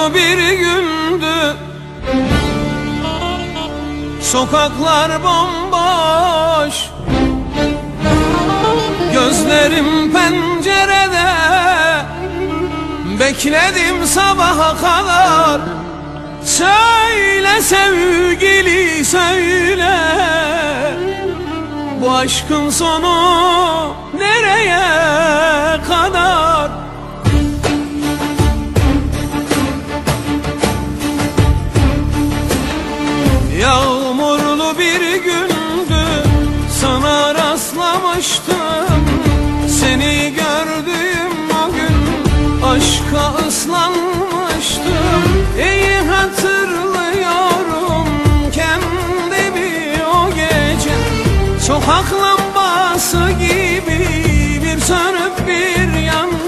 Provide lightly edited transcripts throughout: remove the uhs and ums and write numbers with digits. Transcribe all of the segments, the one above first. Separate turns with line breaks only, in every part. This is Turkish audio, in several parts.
Yağmurlu bir gündü, sokaklar bomboş, gözlerim pencerede, bekledim sabaha kadar. Söyle sevgili söyle, bu aşkın sonu nereye kadar? Yağmurlu bir gündü, sana rastlamıştım. Seni gördüğüm o gün aşka ıslanmıştım. İyi hatırlıyorum kendimi o gece, sokak lambası gibi bir sönüp bir yanmıştım.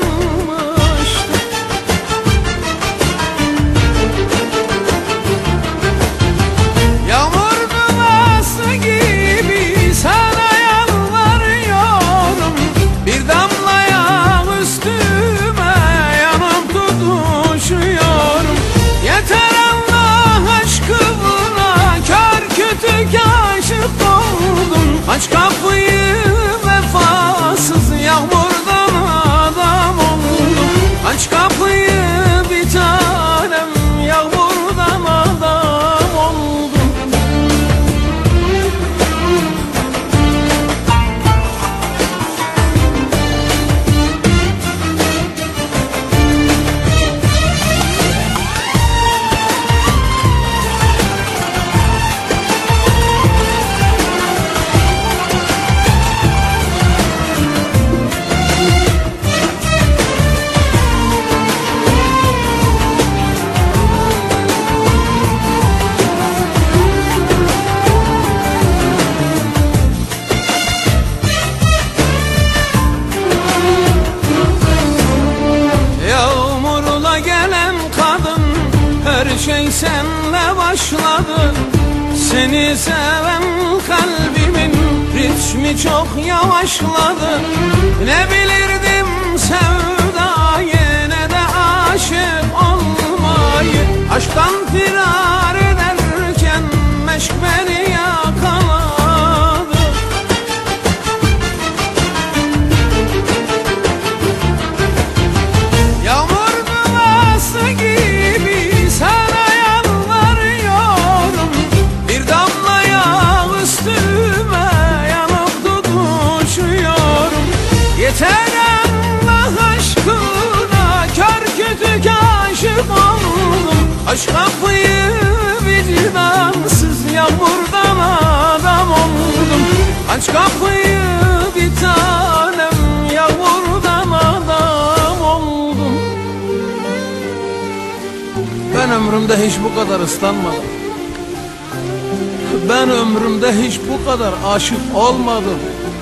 Yağmur duası gibi sana yalvarıyorum, bir damla yağ üstüme yanıp tutuşuyorum. Yeter Allah aşkına, kör kütük aşık oldum. Aç kapıyı vefasız, yağmurdan adam oldum. Aç kapıyı bir tanem, yağmurdan adam oldum. Her şey senle başladı. Seni seven kalbimin ritmi çok yavaşladı. Ne bilirdim sevdayı, ne de aşık olmayı. Aşktan firar ederken meşk beni yakaladı. Yağmur duası gibi sana yalvarıyorum, bir damla yağ üstüme yanıp tutuşuyorum. Yeter Allah aşkına, kör kütük aşık oldum. Aç kapıyı vicdansız, yağmurdan adam oldum. Aç kapıyı bir tanem, yağmurdan adam oldum. Ben ömrümde hiç bu kadar ıslanmadım. Ben ömrümde hiç bu kadar aşık olmadım.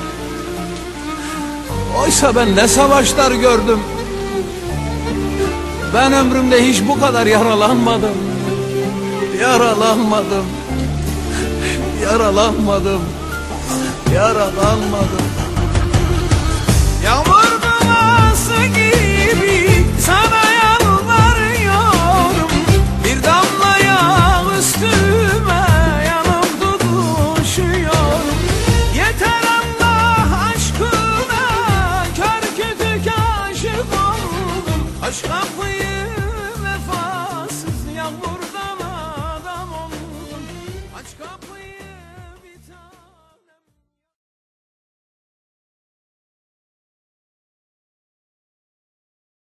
Oysa ben ne savaşlar gördüm. Ben ömrümde hiç bu kadar yaralanmadım. Yaralanmadım. Yaralanmadım. Yaralanmadım. Yağmur duası gibi sana yalvarıyorum, bir damla yağ üstüme yanıp tutuşuyorum. Yeter Allah aşkına, kör kütük aşık oldum. Aç kapıyı vefasız, yağmurdan adam oldum. Aç kapıyı.